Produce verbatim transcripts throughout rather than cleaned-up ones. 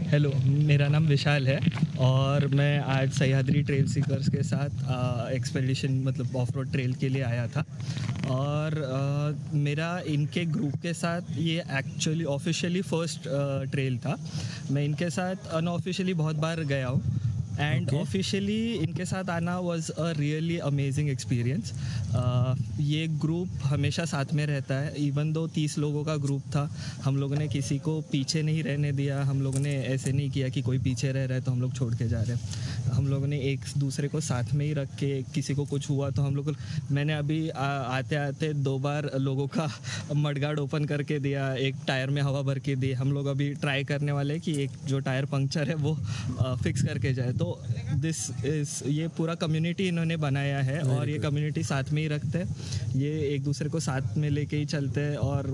Hello, मेरा नाम विशाल है और मैं आज सह्याद्री ट्रेल सीकर्स के साथ एक्सपेडिशन मतलब ऑफ रोड ट्रेल के लिए आया था। और आ, मेरा इनके ग्रुप के साथ ये एक्चुअली ऑफिशियली फर्स्ट ट्रेल था। मैं इनके साथ अनऑफिशियली बहुत बार गया हूँ एंड ऑफिशियली इनके साथ आना was a really amazing experience. ये ग्रुप हमेशा साथ में रहता है। इवन दो तीस लोगों का ग्रुप था, हम लोगों ने किसी को पीछे नहीं रहने दिया। हम लोगों ने ऐसे नहीं किया कि कोई पीछे रह रहा है तो हम लोग छोड़ के जा रहे हैं। हम लोगों ने एक दूसरे को साथ में ही रख के, किसी को कुछ हुआ तो हम लोग, मैंने अभी आ, आते आते दो बार लोगों का मडगार्ड ओपन करके दिया, एक टायर में हवा भर के दी। हम लोग अभी ट्राई करने वाले कि एक जो टायर पंक्चर है वो आ, फिक्स करके जाए। तो दिस इज ये पूरा कम्युनिटी इन्होंने बनाया है और ये कम्युनिटी साथ में ही रखते हैं। ये एक दूसरे को साथ में लेके ही चलते हैं और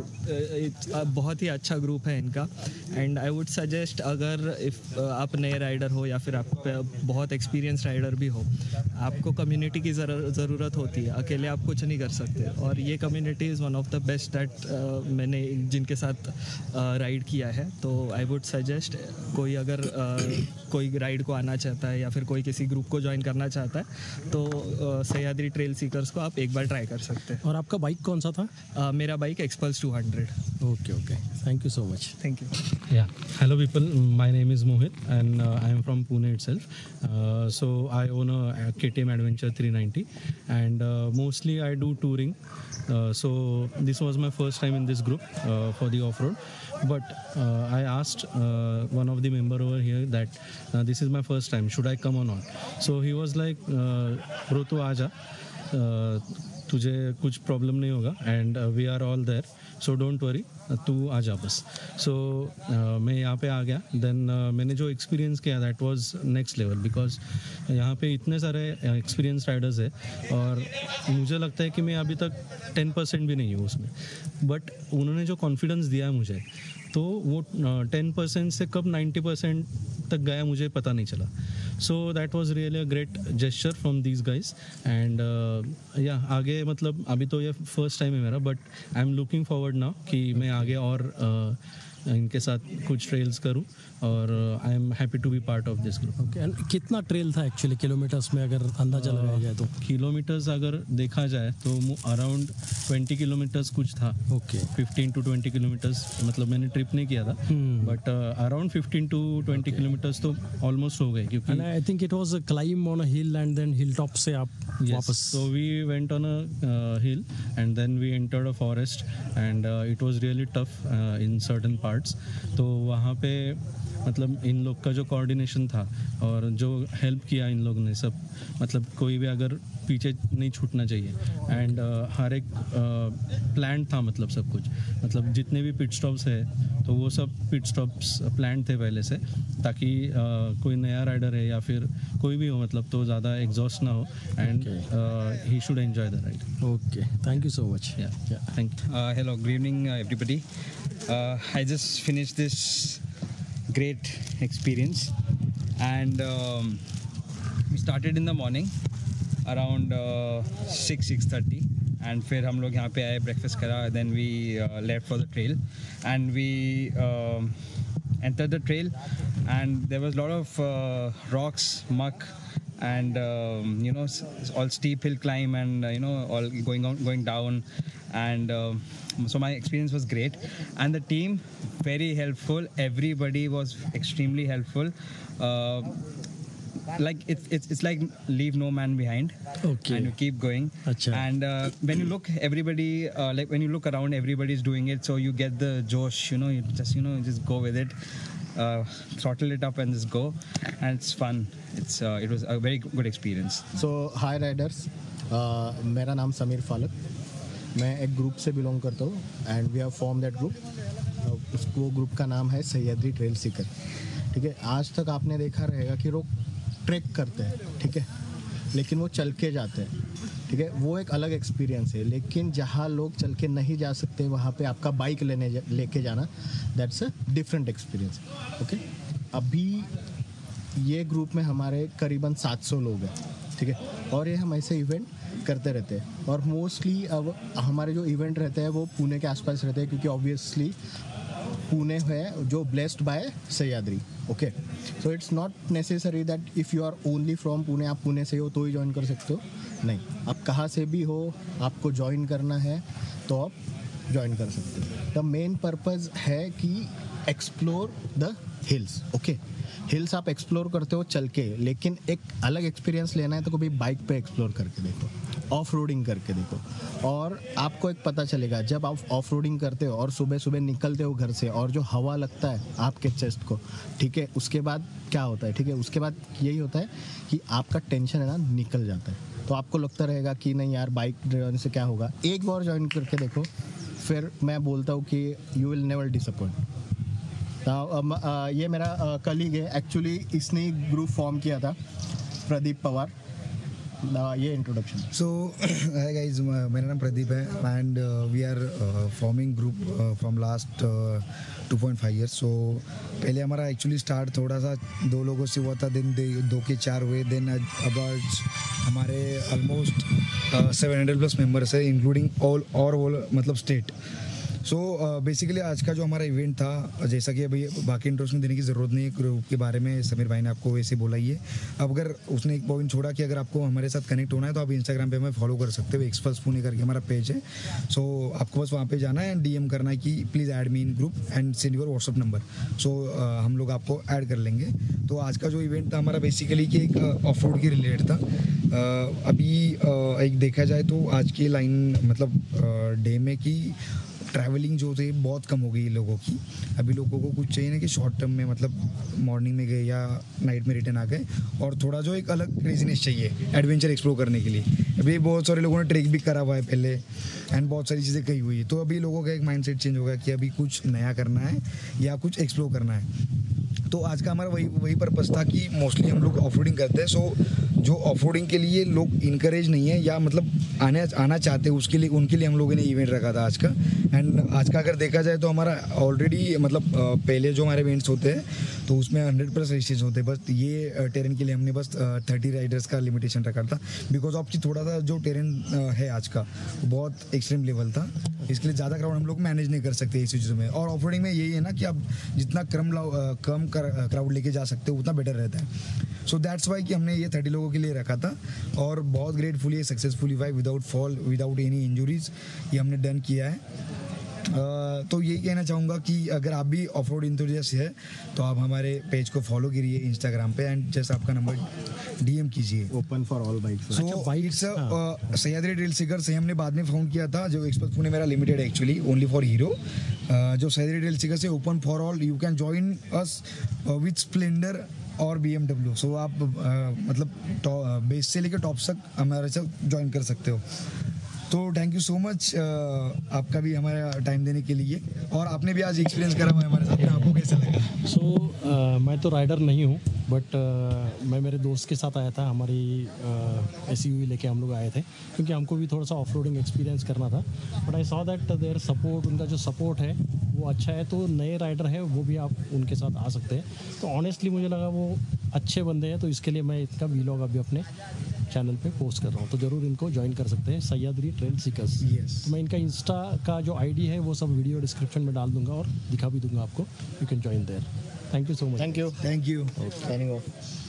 बहुत ही अच्छा ग्रुप है इनका। एंड आई वुड सजेस्ट, अगर इफ़ आप नए राइडर हो या फिर आप बहुत एक्सपीरियंस राइडर भी हो, आपको कम्युनिटी की ज़रूरत होती है। अकेले आप कुछ नहीं कर सकते और ये community is one of the best that मैंने जिनके साथ राइड uh, किया है। तो आई वुड सजेस्ट, कोई अगर uh, कोई राइड को आना चाहता है या फिर कोई किसी ग्रुप को ज्वाइन करना चाहता है तो uh, सह्याद्री ट्रेल सीकर्स को आप एक बार ट्राई कर सकते हैं। और आपका बाइक कौन सा था? uh, मेरा bike Xpulse two hundred. Okay okay, thank you so much. Thank you. Yeah, hello people, my name is Mohit and uh, I am from Pune itself. Uh, so I own a, a K T M Adventure three ninety and uh, mostly I do touring. Uh, so this was my first time in this group uh, for the off-road. But uh, I asked uh, one of the member over here that uh, this is my first time, should I come or not? So he was like, uh, bro tu aaja, uh, तुझे कुछ problem नहीं होगा and we are all there, so don't worry, तू आ जा बस। सो so, uh, मैं यहाँ पे आ गया। देन uh, मैंने जो एक्सपीरियंस किया that was next level, because यहाँ पे इतने सारे एक्सपीरियंस राइडर्स है और मुझे लगता है कि मैं अभी तक टेन परसेंट भी नहीं हूँ उसमें। बट उन्होंने जो कॉन्फिडेंस दिया है मुझे, तो वो टेन परसेंट से कब नाइन्टी परसेंट तक गया मुझे पता नहीं चला। So that was really a great gesture from these guys and या आगे मतलब अभी तो ये फर्स्ट टाइम है मेरा, but I am looking forward now कि मैं आगे और uh, इनके साथ कुछ ट्रेल्स करूं और I am happy to be part of this group. Okay, and कितना ट्रेल था एक्चुअली किलोमीटर्स में, अगर अंदाजा uh, लगाया जाए तो? किलोमीटर्स अगर देखा जाए तो अराउंड ट्वेंटी किलोमीटर्स कुछ था। Okay, fifteen to twenty kilometers, मतलब मैंने ट्रिप नहीं किया था, but around fifteen to twenty kilometers तो ऑलमोस्ट हो गए। क्योंकि I think it was a climb on a hill and then hill top से आप yes, वापस। So we went on a hill and then we entered a forest and it was really tough in certain parts. तो वहाँ पे मतलब इन लोग का जो कोऑर्डिनेशन था और जो हेल्प किया इन लोग ने सब, मतलब कोई भी अगर पीछे नहीं छूटना चाहिए एंड uh, हर एक प्लान uh, था, मतलब सब कुछ, मतलब जितने भी पिट स्टॉप्स है तो वो सब पिट स्टॉप्स प्लान थे पहले से, ताकि uh, कोई नया राइडर है या फिर कोई भी हो मतलब तो ज़्यादा एग्जॉस्ट ना हो and he should enjoy the ride. Okay, thank you so much. Yeah thank you. Hello, good evening everybody. I just finished this great experience and um, we started in the morning around uh, six six thirty and फिर हम लोग यहाँ पे आए, breakfast करा, then we uh, left for the trail and we uh, entered the trail and there was a lot of uh, rocks, muck and um, you know all steep hill climb and uh, you know all going on going down and uh, so my experience was great and the team very helpful. Everybody was extremely helpful. Uh, like it's it's it's like leave no man behind. Okay. And you keep going. Achha. And uh, when you look, everybody uh, like when you look around, everybody's doing it, so you get the josh. You know, you just you know just go with it. Uh, throttle it up and just go, and it's fun. It's uh, it was a very good experience. So hi riders, uh, मेरा नाम समीर फालक, मैं एक group से belong करता हूँ and we have form that group. उसको group का नाम है सह्याद्री ट्रेल सीकर। ठीक है, आज तक आपने देखा रहेगा कि लोग ट्रैक करते हैं, ठीक है, लेकिन वो चल के जाते हैं। ठीक है, वो एक अलग एक्सपीरियंस है। लेकिन जहाँ लोग चल के नहीं जा सकते वहाँ पे आपका बाइक लेने जा, लेके जाना, that's a different experience. Okay, अभी ये ग्रुप में हमारे करीबन सात सौ लोग हैं। ठीक है, और ये हम ऐसे इवेंट करते रहते हैं और मोस्टली अब हमारे जो इवेंट रहते हैं वो पुणे के आसपास रहते हैं, क्योंकि ऑब्वियसली पुणे है जो blessed by Sahyadri. Okay, so it's not necessary that if you are only from Pune, आप पुणे से हो तो ही ज्वाइन कर सकते हो. नहीं, आप कहाँ से भी हो, आपको ज्वाइन करना है तो आप ज्वाइन कर सकते हो. द मेन पर्पज़ है कि explore the hills. Okay, hills आप एक्सप्लोर करते हो चल के, लेकिन एक अलग एक्सपीरियंस लेना है तो कभी बाइक पे एक्सप्लोर करके देखो, ऑफ रोडिंग करके देखो, और आपको एक पता चलेगा जब आप ऑफ रोडिंग करते हो और सुबह सुबह निकलते हो घर से और जो हवा लगता है आपके चेस्ट को, ठीक है, उसके बाद क्या होता है, ठीक है, उसके बाद यही होता है कि आपका टेंशन है ना निकल जाता है. तो आपको लगता रहेगा कि नहीं यार बाइक ड्राइविंग से क्या होगा, एक बार ज्वाइन करके देखो, फिर मैं बोलता हूँ कि यू विल नेवर डिसअपॉइंट. ये मेरा कलीग है, एक्चुअली इसने ही ग्रुप फॉर्म किया था, प्रदीप पवार. ये इंट्रोडक्शन. सो हाय गाइस, मेरा नाम प्रदीप है and we are forming group from last two point five years. So पहले हमारा एक्चुअली स्टार्ट थोड़ा सा दो लोगों से हुआ था, देन दो के चार हुए, देन अब आज हमारे almost seven hundred plus members है, इंक्लूडिंग ऑल और ऑल मतलब स्टेट. सो बेसिकली आज का जो हमारा इवेंट था, जैसा कि अभी बाकी इंट्रोडक्शन देने की ज़रूरत नहीं है, ग्रुप के बारे में समीर भाई ने आपको वैसे बोला ही है. अब अगर उसने एक पॉइंट छोड़ा कि अगर आपको हमारे साथ कनेक्ट होना है तो आप इंस्टाग्राम पे हमें फॉलो कर सकते हो, एक्सपर्ट्स पुणे करके हमारा पेज है. सो so, आपको बस वहाँ पे जाना है एंड डीएम करना है कि please add me in group and send your WhatsApp number. So हम लोग आपको ऐड कर लेंगे. तो आज का जो इवेंट था हमारा बेसिकली कि एक ऑफ रोड के रिलेटेड था. uh, अभी uh, एक देखा जाए तो आज की लाइन मतलब डे uh, में कि ट्रैवलिंग जो थे बहुत कम हो गई लोगों की. अभी लोगों को कुछ चाहिए ना कि शॉर्ट टर्म में मतलब मॉर्निंग में गए या नाइट में रिटर्न आ गए, और थोड़ा जो एक अलग क्रेजीनेस चाहिए एडवेंचर एक्सप्लोर करने के लिए. अभी बहुत सारे लोगों ने ट्रेक भी करा हुआ है पहले एंड बहुत सारी चीज़ें कही हुई है. तो अभी लोगों का एक माइंडसेट चेंज होगा कि अभी कुछ नया करना है या कुछ एक्सप्लोर करना है. तो आज का हमारा वही वही पर्पस था कि मोस्टली हम लोग ऑफ रोडिंग करते हैं. सो जो ऑफ रोडिंग के लिए लोग इनकरेज नहीं है या मतलब आने आना चाहते हैं, उसके लिए उनके लिए हम लोगों ने इवेंट रखा था आज का. एंड आज का अगर देखा जाए तो हमारा ऑलरेडी मतलब पहले जो हमारे इवेंट्स होते हैं तो उसमें हंड्रेड प्लस रेसेस होते हैं. बस ये टेरेन के लिए हमने बस थर्टी राइडर्स का लिमिटेशन रखा था, बिकॉज ऑफ थोड़ा सा जो टेरेन है आज का वो बहुत एक्सट्रीम लेवल था, इसके लिए ज़्यादा क्राउड हम लोग मैनेज नहीं कर सकते इस चीज़ों में. और ऑफ रोडिंग में यही है ना कि आप जितना कम कम क्राउड लेके जा सकते हो उतना बेटर रहता है. सो दैट्स वाई कि हमने ये थर्टी लोगों के लिए रखा था और बहुत ग्रेटफुली सक्सेसफुली वाई without fall without any injuries ये हमने डन किया है. Uh, तो ये कहना चाहूँगा कि अगर आप भी ऑफ रोड इंथुजियास्ट है तो आप हमारे पेज को फॉलो करिए इंस्टाग्राम पे एंड जस्ट आपका नंबर डीएम कीजिए. Open for all bikes. So it's Sahyadri trail seeker से हमने बाद में फाउंड किया था, जो एक्सपर्ट पुणे मेरा लिमिटेड है एक्चुअली ओनली फॉर हीरो. जो सह्याद्री ट्रेल सीकर से open for all, you can join us with Splendor और बी एम डब्ल्यू. सो आप uh, मतलब बेस से लेकर टॉप तक हमारे साथ ज्वाइन कर सकते हो. तो थैंक यू सो मच आपका भी हमारा टाइम देने के लिए, और आपने भी आज एक्सपीरियंस करा हुआ है हमारे साथ, आपको कैसा लगा? सो so, uh, मैं तो राइडर नहीं हूँ, बट uh, मैं मेरे दोस्त के साथ आया था. हमारी एस यू वी लेके हम लोग आए थे क्योंकि हमको भी थोड़ा सा ऑफ रोडिंग एक्सपीरियंस करना था. But I saw that their support, उनका जो सपोर्ट है वो अच्छा है. तो नए राइडर है वो भी आप उनके साथ आ सकते हैं. तो ऑनेस्टली मुझे लगा वो अच्छे बंदे हैं, तो इसके लिए मैं इसका वीलॉग अभी अपने चैनल पे पोस्ट कर रहा हूँ. तो ज़रूर इनको ज्वाइन कर सकते हैं, सह्याद्री ट्रेल सीकर्स. Yes. तो मैं इनका इंस्टा का जो आईडी है वो सब वीडियो डिस्क्रिप्शन में डाल दूंगा और दिखा भी दूंगा आपको. You can join there. Thank you so much. Thank you. Thank you. Signing of.